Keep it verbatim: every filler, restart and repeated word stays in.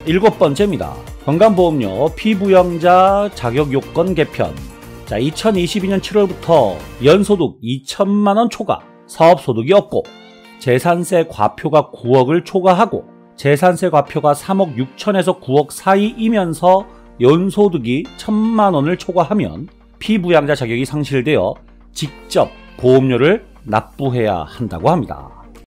일곱 번째입니다. 건강보험료 피부양자 자격요건 개편. 자, 이천이십이 년 칠월부터 연소득 이천만 원 초과, 사업소득이 없고 재산세 과표가 구억을 초과하고 재산세 과표가 삼억 육천에서 구억 사이이면서 연소득이 천만 원을 초과하면 피부양자 자격이 상실되어 직접 보험료를 납부해야 한다고 합니다.